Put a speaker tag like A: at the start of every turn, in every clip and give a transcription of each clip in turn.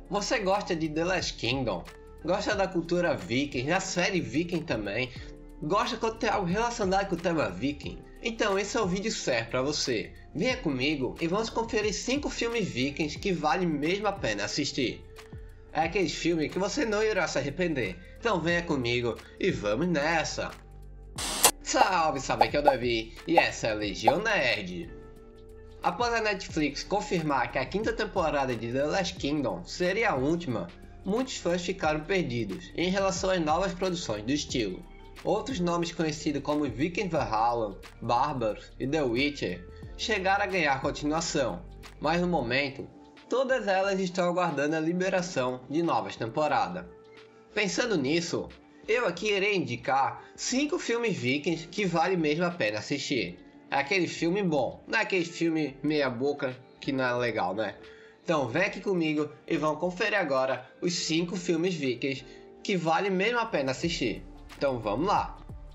A: Você gosta de The Last Kingdom? Gosta da cultura viking, da série Viking também? Gosta quando tem algo relacionado com o tema Viking? Então esse é o vídeo certo para você. Venha comigo e vamos conferir 5 filmes vikings que vale mesmo a pena assistir. É aquele filme que você não irá se arrepender. Então venha comigo e vamos nessa! Salve, sabe, aqui é o Davi e essa é a Legião Nerd. Após a Netflix confirmar que a 5ª temporada de The Last Kingdom seria a última, muitos fãs ficaram perdidos em relação às novas produções do estilo. Outros nomes conhecidos como Viking Valhalla, Bárbaros e The Witcher chegaram a ganhar continuação, mas no momento, todas elas estão aguardando a liberação de novas temporadas. Pensando nisso, eu aqui irei indicar 5 filmes vikings que vale mesmo a pena assistir. É aquele filme bom, não é aquele filme meia boca que não é legal, né? Então vem aqui comigo e vamos conferir agora os 5 filmes vikings que vale mesmo a pena assistir. Então vamos lá!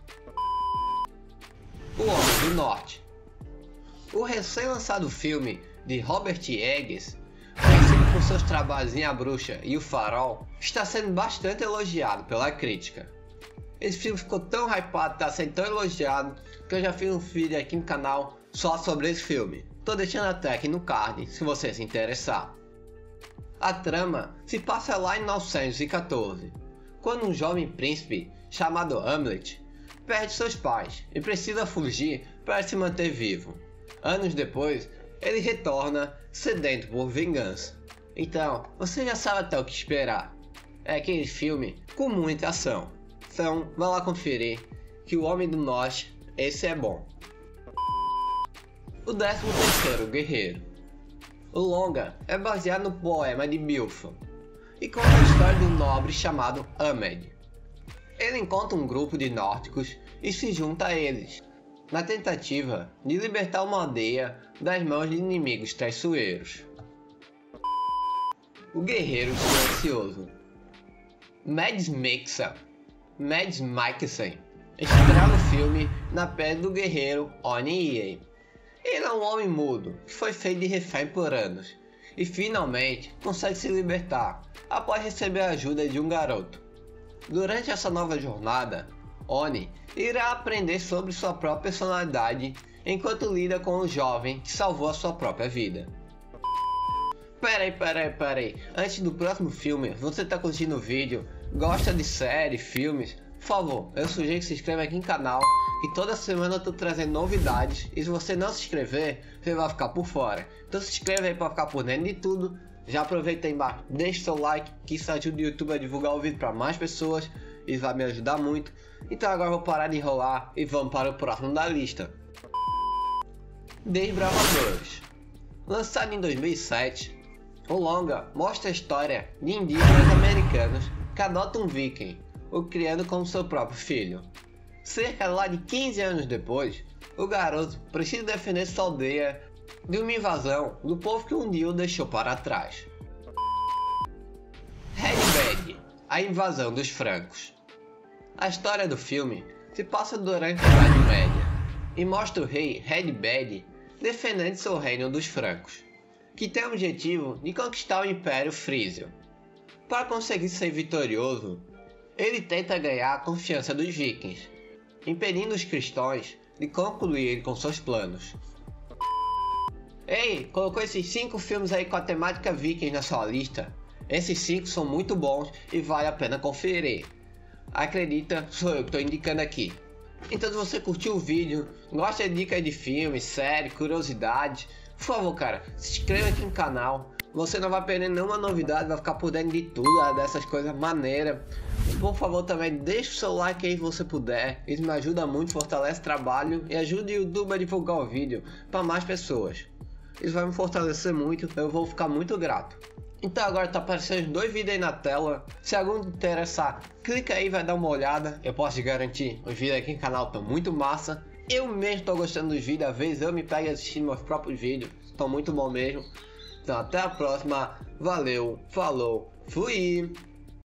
A: O Homem do Norte. O recém-lançado filme de Robert Eggers, conhecido por seus trabalhos em A Bruxa e O Farol, está sendo bastante elogiado pela crítica. Esse filme ficou tão hypado, está sendo tão elogiado, que eu já fiz um vídeo aqui no canal só sobre esse filme. Tô deixando até aqui no card, se você se interessar. A trama se passa lá em 914, quando um jovem príncipe chamado Hamlet perde seus pais e precisa fugir para se manter vivo. Anos depois, ele retorna sedento por vingança. Então, você já sabe até o que esperar. É aquele filme com muita ação. Então, vá lá conferir que O Homem do Norte, esse é bom. O 13º Guerreiro. O longa é baseado no poema de Beowulf e conta a história de um nobre chamado Ahmed. Ele encontra um grupo de nórdicos e se junta a eles, na tentativa de libertar uma aldeia das mãos de inimigos traiçoeiros. O Guerreiro Silencioso. Mads Mikkelsen estrela o filme na pele do guerreiro Oni Yen. Ele é um homem mudo que foi feito de refém por anos e finalmente consegue se libertar após receber a ajuda de um garoto. Durante essa nova jornada, Oni irá aprender sobre sua própria personalidade enquanto lida com o jovem que salvou a sua própria vida. Peraí, antes do próximo filme, você tá curtindo o vídeo, gosta de série, filmes? Por favor, eu sugiro que se inscreva aqui no canal, que toda semana eu tô trazendo novidades, e se você não se inscrever, você vai ficar por fora. Então se inscreva aí para ficar por dentro de tudo. Já aproveita aí embaixo, deixa seu like, que isso ajuda o YouTube a divulgar o vídeo para mais pessoas, e vai me ajudar muito. Então agora eu vou parar de enrolar e vamos para o próximo da lista. Desbravadores. Lançado em 2007, o longa mostra a história de indígenas americanos que adotam um viking, o criando como seu próprio filho. Cerca lá de 15 anos depois, o garoto precisa defender sua aldeia de uma invasão do povo que um dia o deixou para trás. Red Bad, a invasão dos francos. A história do filme se passa durante a Idade Média e mostra o rei Red Bad defendendo seu reino dos francos, que tem o objetivo de conquistar o Império Frísio. Para conseguir ser vitorioso, ele tenta ganhar a confiança dos vikings, impedindo os cristãos de concluir com seus planos. Ei, colocou esses 5 filmes aí com a temática vikings na sua lista? Esses 5 são muito bons e vale a pena conferir. Acredita, sou eu que estou indicando aqui. Então se você curtiu o vídeo, gosta de dicas de filmes, séries, curiosidades, por favor cara, se inscreva aqui no canal. Você não vai perder nenhuma novidade, vai ficar por dentro de tudo, dessas coisas maneiras. Por favor também deixa o seu like aí se você puder, isso me ajuda muito, fortalece o trabalho e ajuda o YouTube a divulgar o vídeo para mais pessoas. Isso vai me fortalecer muito, eu vou ficar muito grato. Então agora tá aparecendo 2 vídeos aí na tela, se algum te interessar, clica aí e vai dar uma olhada. Eu posso te garantir, os vídeos aqui no canal estão muito massa. Eu mesmo tô gostando dos vídeos, às vezes eu me pego assistindo meus próprios vídeos, estão muito bom mesmo. Então até a próxima, valeu, falou, fui!